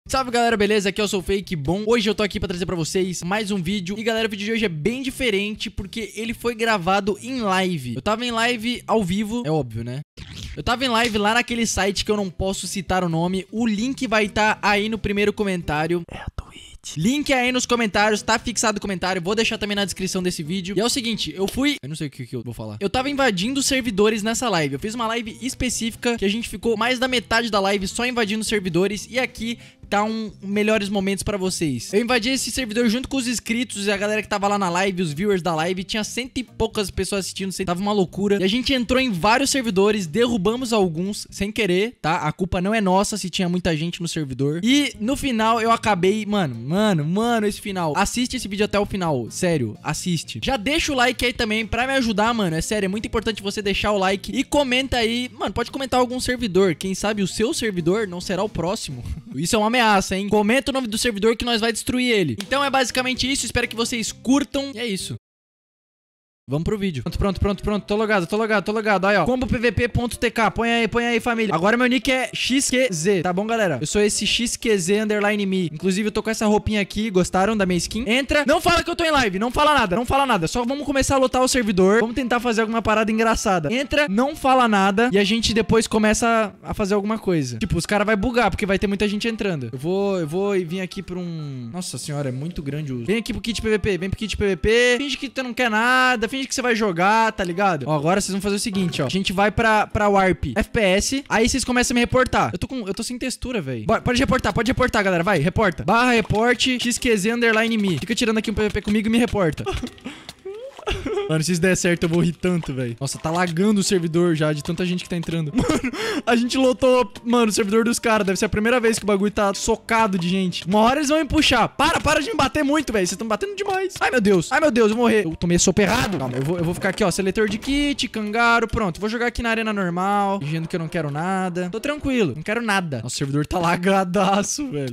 Salve galera, beleza? Aqui eu sou o Fake. Bom, hoje eu tô aqui pra trazer pra vocês mais um vídeo. E galera, o vídeo de hoje é bem diferente porque ele foi gravado em live. Eu tava em live ao vivo, é óbvio, né? Eu tava em live lá naquele site que eu não posso citar o nome. O link vai estar aí no primeiro comentário. É a Twitch. Link aí nos comentários, tá fixado o comentário. Vou deixar também na descrição desse vídeo. E é o seguinte, eu não sei o que eu vou falar. Eu tava invadindo servidores nessa live. Eu fiz uma live específica que a gente ficou mais da metade da live só invadindo servidores. E aqui tá melhores momentos pra vocês. Eu invadi esse servidor junto com os inscritos e a galera que tava lá na live, os viewers da live. Tinha 100 e poucas pessoas assistindo, tava uma loucura. E a gente entrou em vários servidores, derrubamos alguns sem querer, tá? A culpa não é nossa se tinha muita gente no servidor. E no final eu acabei, mano, esse final. Assiste esse vídeo até o final, sério, assiste. Já deixa o like aí também pra me ajudar, mano. É sério, é muito importante você deixar o like e comenta aí. Mano, pode comentar algum servidor. Quem sabe o seu servidor não será o próximo. Isso é uma ameaça, hein? Comenta o nome do servidor que nós vai destruir ele. Então é basicamente isso, espero que vocês curtam. E é isso. Vamos pro vídeo. Pronto. Tô logado. Aí, ó. combopvp.tk. Põe aí, família. Agora meu nick é XQZ. Tá bom, galera? Eu sou esse XQZ_me. Inclusive, eu tô com essa roupinha aqui. Gostaram da minha skin? Entra. Não fala que eu tô em live. Não fala nada. Só vamos começar a lotar o servidor. Vamos tentar fazer alguma parada engraçada. Entra, não fala nada. E a gente depois começa a fazer alguma coisa. Tipo, os caras vão bugar, porque vai ter muita gente entrando. Eu vou vir aqui pra um... Nossa senhora, é muito grande o uso. Vem aqui pro kit PVP. Finge que tu não quer nada. Finge que você vai jogar, tá ligado? Ó, agora vocês vão fazer o seguinte, ó. A gente vai pra Warp FPS. Aí vocês começam a me reportar. Eu tô sem textura, velho. Pode reportar, galera. Vai, reporta. /report XQZ_me. Fica tirando aqui um PVP comigo e me reporta. Mano, se isso der certo, eu vou rir tanto, velho. Nossa, tá lagando o servidor já, de tanta gente que tá entrando. Mano, a gente lotou, mano, o servidor dos caras. Deve ser a primeira vez que o bagulho tá socado de gente. Uma hora eles vão me puxar. Para de me bater muito, velho. Vocês estão batendo demais. Ai, meu Deus, eu vou morrer. Eu tomei sopa errado. Calma, eu vou ficar aqui, ó. Seletor de kit, cangaro, pronto. Vou jogar aqui na arena normal, fingindo que eu não quero nada. Tô tranquilo, não quero nada. Nossa, o servidor tá lagadaço, velho.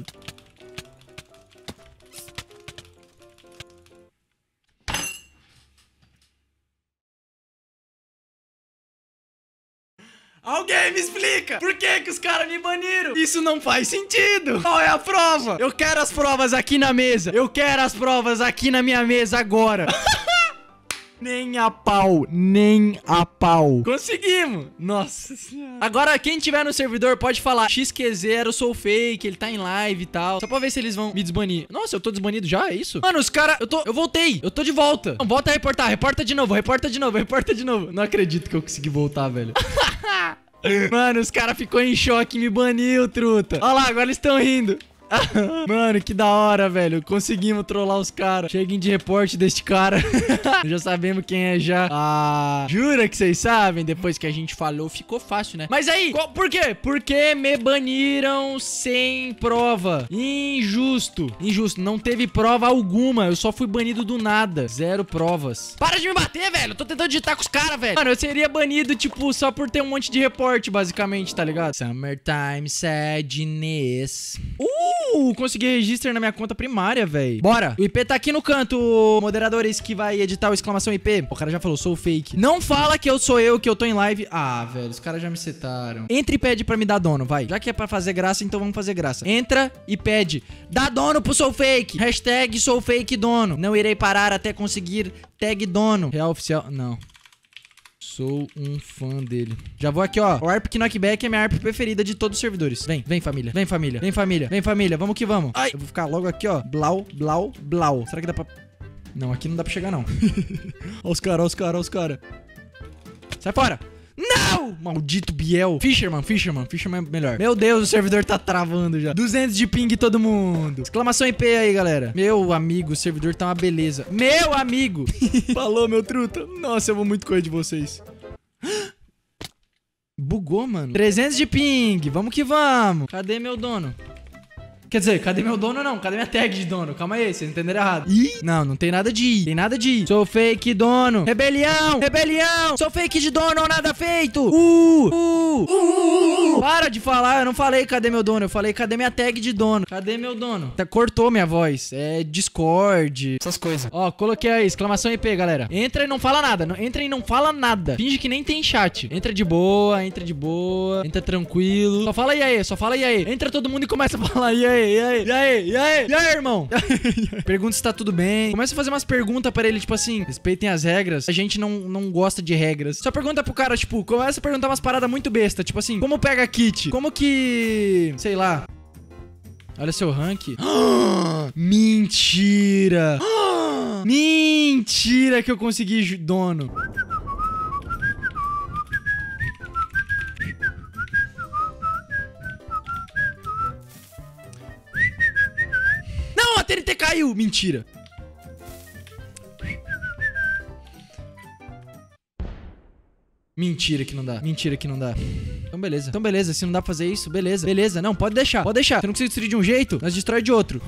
Alguém me explica! Por que os caras me baniram? Isso não faz sentido! Qual é a prova? Eu quero as provas aqui na mesa! Eu quero as provas aqui na minha mesa agora! Nem a pau. Conseguimos! Nossa senhora. Agora, quem tiver no servidor pode falar XQZ, eu sou fake, ele tá em live e tal. Só pra ver se eles vão me desbanir. Nossa, eu tô desbanido já, é isso? Mano, os caras... Eu voltei. Eu tô de volta. Não, volta a reportar. Reporta de novo. Não acredito que eu consegui voltar, velho. Mano, os caras ficou em choque e me baniu, truta. Olha lá, agora eles estão rindo. Mano, que da hora, velho. Conseguimos trollar os caras. Cheguem de reporte deste cara. Já sabemos quem é já. Ah, jura que vocês sabem? Depois que a gente falou, ficou fácil, né? Mas aí, por quê? Porque me baniram sem prova. Injusto. Não teve prova alguma. Eu só fui banido do nada. 0 provas. Para de me bater, velho. Eu tô tentando digitar com os caras, velho. Mano, eu seria banido, tipo, só por ter um monte de reporte, basicamente, tá ligado? Summertime Sadness. Consegui registro na minha conta primária, velho. Bora. O IP tá aqui no canto, moderadores que vai editar o exclamação IP. O cara já falou, sou fake. Não fala que eu sou eu, que eu tô em live. Ah, velho, os caras já me setaram. Entra e pede pra me dar dono, vai. Já que é pra fazer graça, então vamos fazer graça. Entra e pede. Dá dono pro sou fake. Hashtag sou fake dono. Não irei parar até conseguir tag dono. Real oficial. Não. Sou um fã dele. Já vou aqui, ó. O ARP Knockback é minha ARP preferida de todos os servidores. Vem, família. Vamos que vamos. Ai. Eu vou ficar logo aqui, ó. Blau. Será que dá pra... Não, aqui não dá pra chegar, não. Ó os caras. Sai fora. Não! Maldito Biel. Fisherman é melhor. Meu Deus, o servidor tá travando já. 200 de ping todo mundo. Exclamação IP aí, galera. Meu amigo, o servidor tá uma beleza. Meu amigo. Falou, meu truta. Nossa, eu vou muito correr de vocês. Bugou, mano. 300 de ping. Vamos que vamos. Cadê meu dono? Quer dizer, cadê meu dono não? Cadê minha tag de dono? Calma aí, vocês entenderam errado. Ih, não tem nada de ir. Tem nada de ir. Sou fake dono. Rebelião. Sou fake de dono, nada feito. Para de falar, eu não falei cadê meu dono. Eu falei cadê minha tag de dono. Cadê meu dono? Cortou minha voz. É Discord. Essas coisas. Ó, coloquei aí, exclamação IP, galera. Entra e não fala nada. Entra e não fala nada. Finge que nem tem chat. Entra de boa. Entra tranquilo. Só fala e aí. Entra todo mundo e começa a falar e aí. E aí, irmão? Pergunta se tá tudo bem. Começa a fazer umas perguntas pra ele, tipo assim, respeitem as regras. A gente não gosta de regras. Só pergunta pro cara, tipo, começa a perguntar umas paradas muito besta. Tipo assim, como pega kit? Como que... sei lá. Olha seu rank. Mentira. Mentira que eu consegui dono. Não, a TNT caiu. Mentira. Mentira que não dá. Mentira que não dá. Então beleza. Se não dá pra fazer isso, beleza. Beleza. Não, pode deixar. Pode deixar. Você não consegue destruir de um jeito, nós destrói de outro.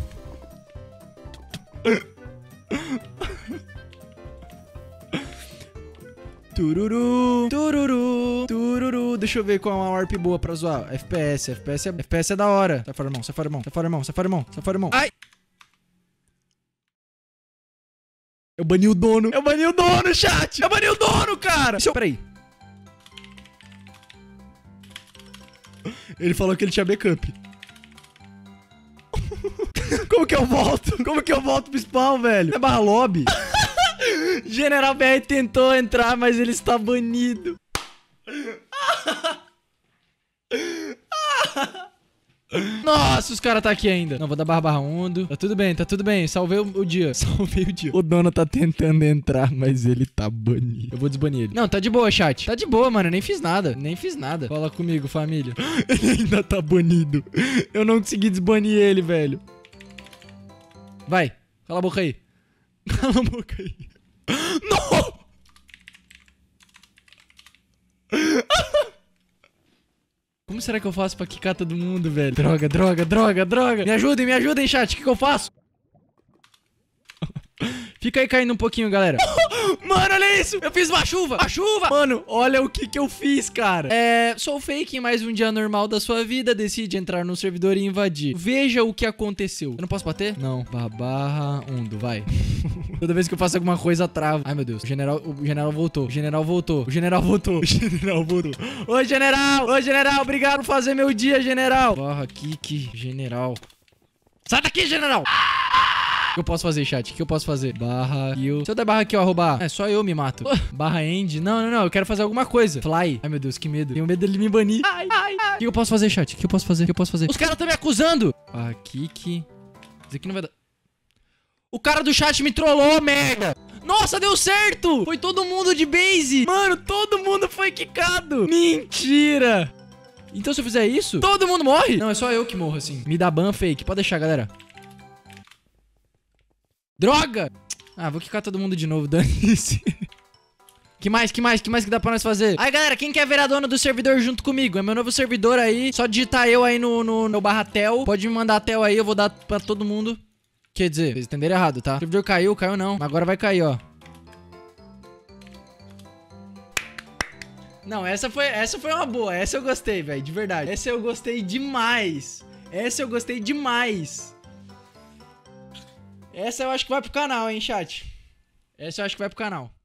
Tururu. Tururu. Tururu. Deixa eu ver qual é uma warp boa pra zoar. FPS. FPS é da hora. Sai fora, irmão. Sai fora, irmão. Sai fora, irmão. Sai fora, irmão. Sai fora, irmão. Ai. Eu bani o dono. Eu bani o dono, chat. Eu bani o dono, cara. Peraí. Ele falou que ele tinha backup. Como que eu volto? Como que eu volto pro spawn, velho? É barra lobby? General BR tentou entrar, mas ele está banido. Nossa, os caras tá aqui ainda. Não, vou dar barra undo. Tá tudo bem. Salvei o dia. Salvei o dia. O dono tá tentando entrar, mas ele tá banido. Eu vou desbanir ele. Não, tá de boa, chat. Tá de boa, mano. Eu nem fiz nada. Fala comigo, família. Ele ainda tá banido. Eu não consegui desbanir ele, velho. Vai. Cala a boca aí. Cala a boca aí. Não! Como será que eu faço pra quicar todo mundo, velho? Droga. Me ajudem, chat. O que eu faço? Fica aí caindo um pouquinho, galera. Mano, olha isso. Eu fiz uma chuva. Mano, olha o que eu fiz, cara. Sou fake em mais um dia normal da sua vida. Decide entrar no servidor e invadir. Veja o que aconteceu. Eu não posso bater? Não. Barra undo, vai. Toda vez que eu faço alguma coisa, trava. Ai, meu Deus. O general voltou. Oi, general. Obrigado por fazer meu dia, general. Barra kick, general. Sai daqui, general. O que eu posso fazer, chat? O que eu posso fazer? Barra kill. Se eu der barra kill, roubar. É, só eu me mato. Barra end. Não. Eu quero fazer alguma coisa. Fly. Ai, meu Deus, que medo. Tenho medo dele me banir. O que eu posso fazer, chat? O que eu posso fazer? Os caras estão me acusando. Barra kick. Isso aqui não vai dar... O cara do chat me trollou, merda. Nossa, deu certo. Foi todo mundo de base. Mano, todo mundo foi quicado. Mentira. Então se eu fizer isso, todo mundo morre? Não, é só eu que morro assim. Me dá ban fake. Pode deixar, galera. Droga! Ah, vou quicar todo mundo de novo, dane-se. Que mais que dá pra nós fazer? Aí, galera, quem quer virar dono do servidor junto comigo? É meu novo servidor aí. Só digitar eu aí no barra tel. Pode me mandar tel aí, eu vou dar pra todo mundo. Quer dizer, vocês entenderam errado, tá? O servidor caiu não. Agora vai cair, ó. Não, essa foi uma boa. Essa eu gostei, velho, de verdade. Essa eu gostei demais. Essa eu acho que vai pro canal, hein, chat. Essa eu acho que vai pro canal.